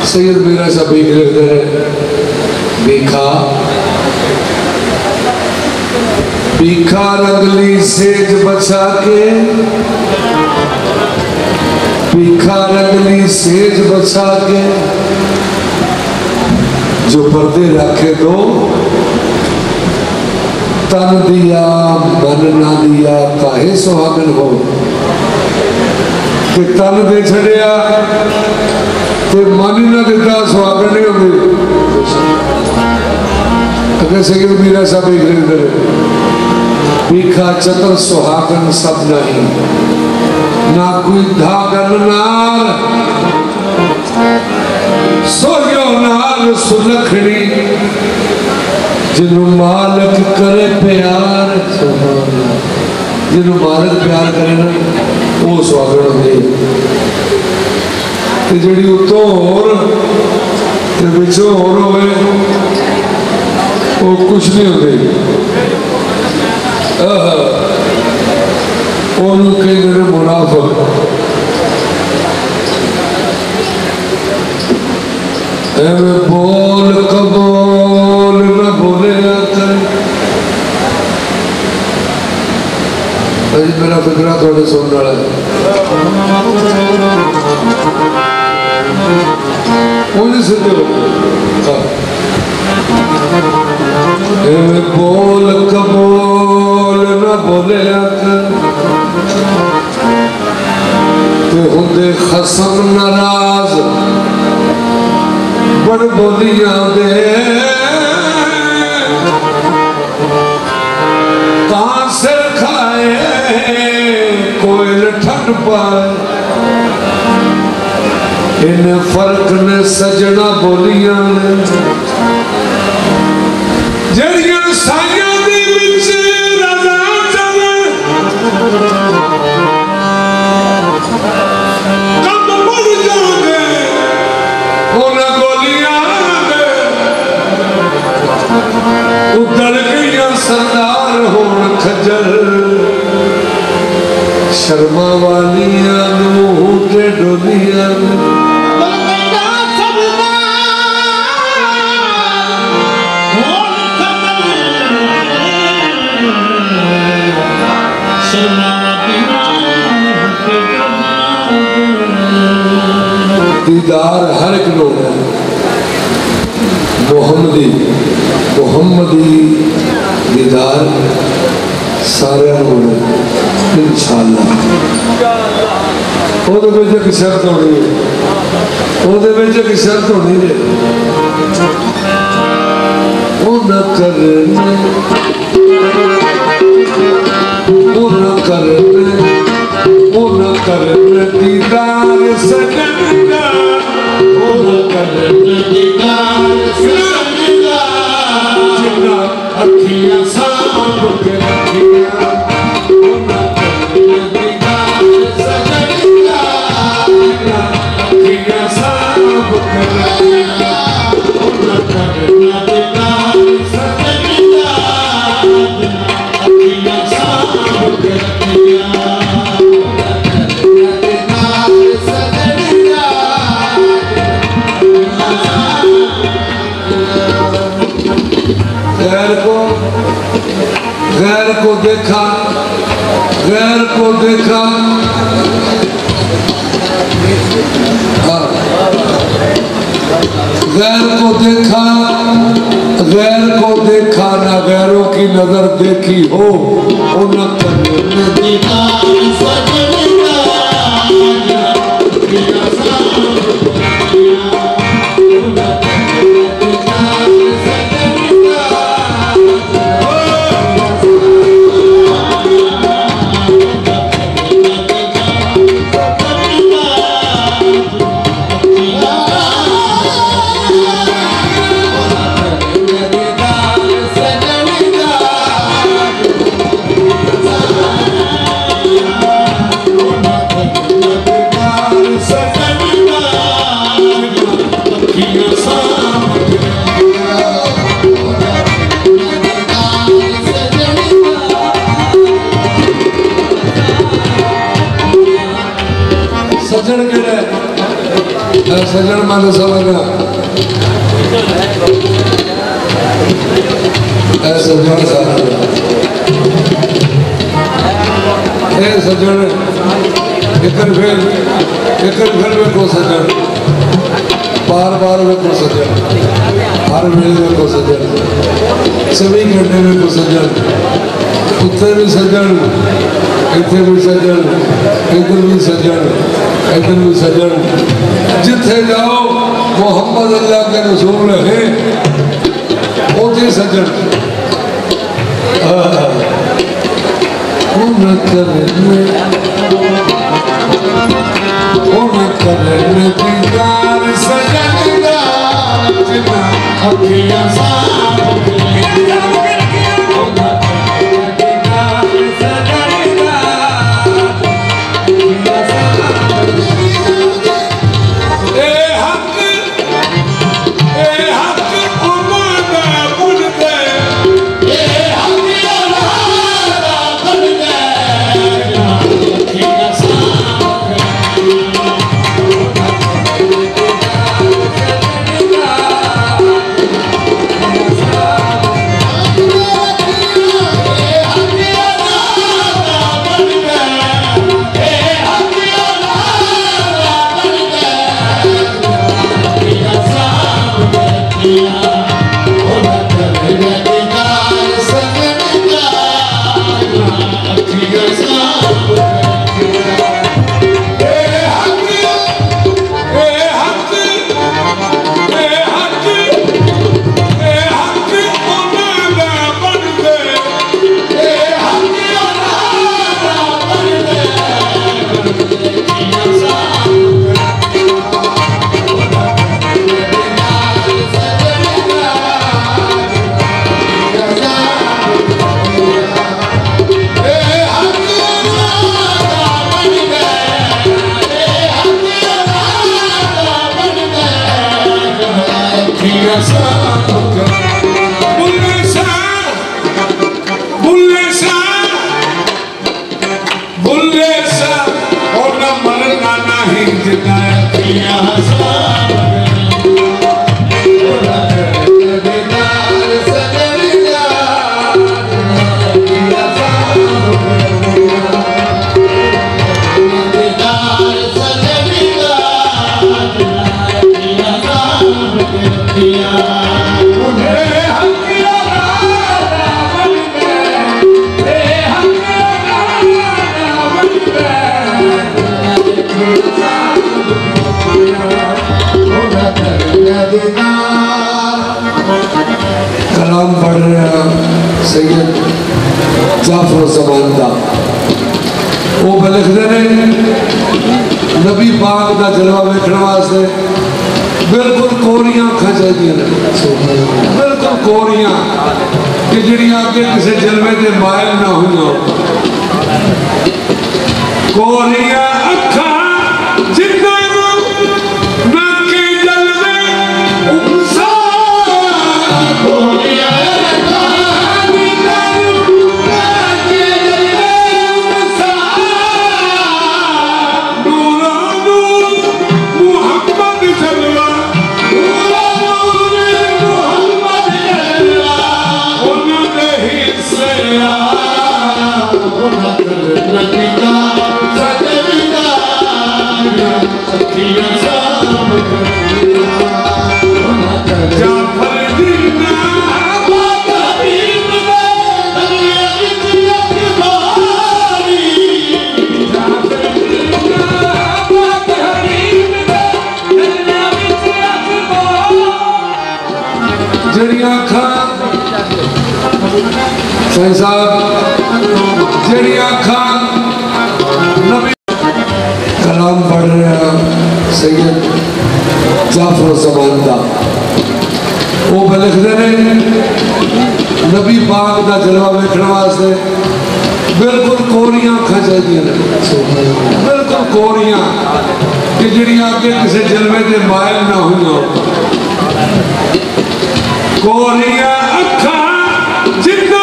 सैयद मीरा साहब लिखते हैं भीखा भीखा रंगली सेज बचा के, भीखा रंगली सेज बचा के, जो पर्दे रखे दो तन दिया मन ना दिया काहे सुहागन हो, कि तन दे छड़िया तो मन ना दिता सुहागन नहीं होगी। अगर सैयद मीरा साहब लिखते भीखा चतर सुहागन सब नहीं, ना कोई धागन नाल सोयो नाल सुलखड़ी, जिन्हों मालिक करे प्यार, जिन्हों मालिक प्यार करे ना वो सुहागन होंगे। जी उतों होर पिछों होर होवे वो कुछ नहीं होते। कहते मुनाफिक। एवं बोल कबोल न बोले अज मेरा फिक्रा थोड़े सुनने वाला बोल कबोल न बोले होंदे खसम नाराज बड़ बोलियां दे, कहां सिर खाए कोयल ठंड पाए, इन फर्क ने सजना बोलियां ने जड़ियां साइयां दी विच रजा चले, कब मुड़ जाओगे उन्हें गोलियां दे, उधड़ गई सरदार होण खजल, शर्मा वालियां नूं ते डोलियां दीदार हर एक लोग मोहम्मदी मोहम्मदी दीदार सारे इंशाअल्लाह। एक शर्त होनी है, एक शर्त होनी है करने दीदार सजदा, करने दीदार सजदा, जिन्ना अखियां सांभ के रखियां, करने दीदार सजदा, जिन्ना अखियां सांभ के रखियां, करने दीदार सजदा, अखियां सांभ के रखियां। गैर को देखा, गैर को देखा, गैर को देखा, गैर को देखा ना गैरों की नजर देखी हो, उन सजन मन समझना सजन सजन एक फिर वेखो सजन बार बार वेखो सजन हर वेले वेखो सजन 24 घंटे वेखो सजन उत्थे भी सजन इत्थे भी सजन इधर भी सजन इधर भी सजन जिथे जाओ मोहम्मद अल्लाह के रसूल है उथे सजन दीदार सजन दा जिन्ना अखियां साफ कलाम पढ़ रहा सैयद जाफर ज़मान का वो लिखते हैं नबी पाक का जलवा वेखने वास्ते बिल्कुल कोरियां अखां चाहिए बिल्कुल कोरियां कि जिहड़ियां अगे किसी जलवे के मायल ना हुई कोरियां अखां जिन्ना कलाम पढ़ रहा सैयद जाफर ज़मान का वो लिखते हैं नबी पाक का जलवा वेखने वास्ते बिल्कुल कोरियां अखां चाहिए बिल्कुल कोरियां कि जिहड़ियां अगे किसी जलवे के मायल ना हुई कोरियां अखां जिन्ना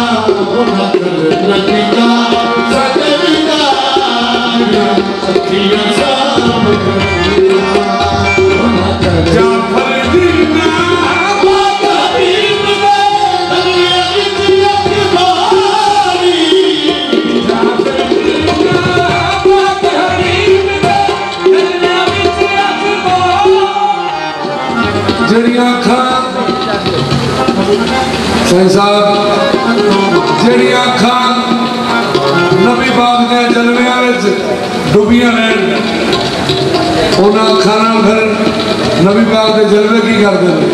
साईं साहब जी अखा नबी पाक के जलविया डुबिया ने उन्होंने अखा फिर नबी पाक के जलवे की करते हैं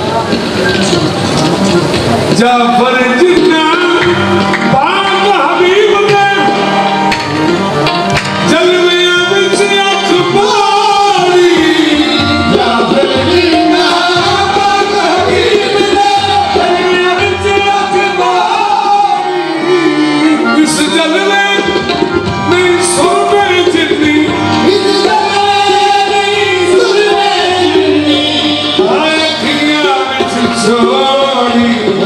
जाफर जिन्ना पाक हबीब ने जलविया विच अख मारी जाफर जिन्ना पाक हबीब ने जलविया विच अख मारी इस जलवे नहीं सुनवे जिन्नी इस जलवे नहीं सुनवे जिन्नी आँखियाँ विच छोड़ी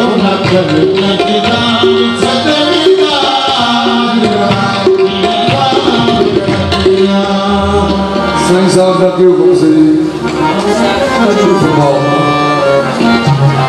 साईं साहब का क्यों हुक्म से जी फरमाओ।